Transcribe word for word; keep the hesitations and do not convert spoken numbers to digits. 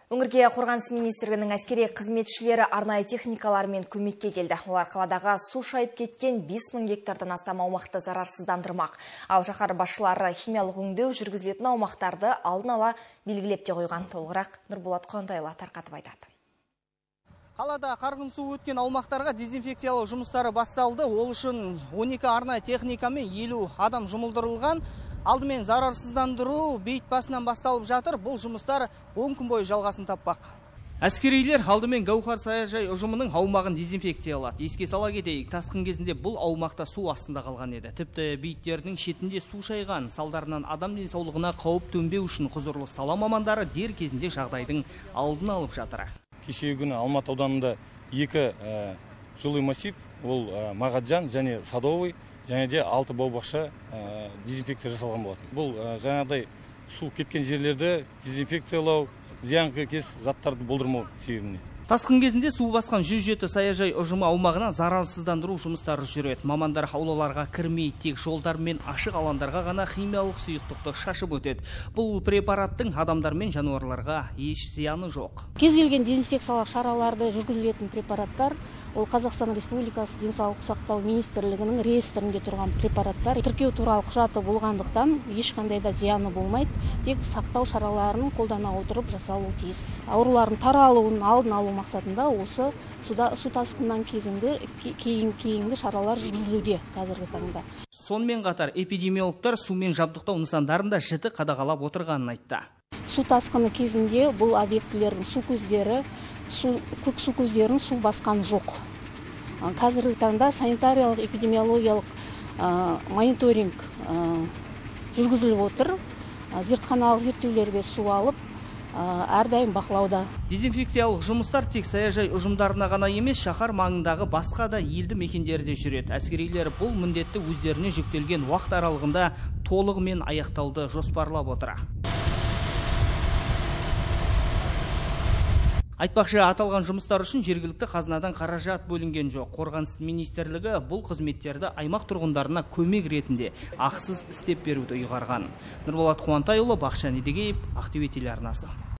Өңірге Қорғаныс министрлігінің әскери қызметшілері арнайы техникалармен көмекке келді. Олар қаладағы су шайып кеткен бес мың гектардан астам аумақты зарарсыздандырмақ. Ал шаһар басшылары химиялық өңдеу жүргізілетін аумақтарды алдын ала белгілеп те қойған. Толығырақ Нұрболат Қуантайұлы тарқатып айтады. Қалада қарғын су өткен аумақтарға дезинфекциялау жұмыстары басталды. Ол үшін он екі арнайы техникамен елу адам жұмылдырылған. Алдымен зарарсыздандыру бейт басынан басталып жатыр. Бұл жұмыстар он күн бойы жалғасын таппақ. Әскерилер алдымен Гаухар саяжай ұжымының аумағын дезинфекциялады. Еске сала кетейік, тасқын кезінде бұл аумақта су астында қалған еді. Тіпті бейіттердің шетінде су шайған. Салдарынан адам денсаулығына қауіп төнбеу үшін құзырлы сала мамандары дер кезінде жағдайдың алдын алып жатыр. Кешегі күні Алматы ауданында екі жилой массив, ол Мағаджан және Садовый, және де алты бау-бақша дезинфекция жасалған болатын. Бұл жаңағыдай су кеткен жерлерді дезинфекциялау, зиянкес заттарды болдырмау себебіне. Тасқын кезінде су басқан жүз жеті саяжай ұжымы аумағына зарарсыздандыру жұмыстары жүреді. Мамандар аулаларға кірмей, тек жолдар мен ашық алаңдарға ғана химиялық сұйықтықты шашып өтеді. Бұл препараттың адамдар мен жануарларға еш зияны жоқ. Кез келген дезинфекциялық шараларды жүргізілетін препараттар ол Қазақстан Республикасы денсаулық сақтау министрлігінің реестрінде тұрған препараттар. Тіркеу туралы құжаты болғандықтан ешқандай да зияны болмайды. Тек сақтау шараларын қолдана отырып жасалуы тиіс. Аурулардың таралуын алдын алу мақсатында осы суда су тасқыннан кезінде кейін кейінгі шаралар жүргізілуде қазіргі таңда. Сонымен қатар эпидемиологтар сумен жабдықтау нысандарында жіті қадағалап отырғанын айтты. Су тасқыны кезінде бұл объектілердің су көздері Су, көк су көздерін су басқан жоқ. Қазіргі таңда санитариялық эпидемиологиялық ә, мониторинг ә, жүргізіліп отыр. Зертханалық зерттеулерге су алып, ә, әрдайым бақылауда. Дезинфекциялық жұмыстар тек саяжай ұжымдарына ғана емес, шаһар маңындағы басқа да елді мекендерде жүреді. Әскерилер бұл міндетті өздеріне жүктелген уақыт аралығында толығымен аяқтауды жоспарлап отыр. Айтпақшы, аталған жұмыстар үшін жергілікті қазынадан қаражат бөлінген жоқ. Қорғаныс министрлігі бұл қызметтерді аймақ тұрғындарына көмек ретінде ақысыз істеп беруді ұйғарған. Нұрболат Қуантайұлы, Бақытжан Едігеев, Ақтөбе телеарнасы.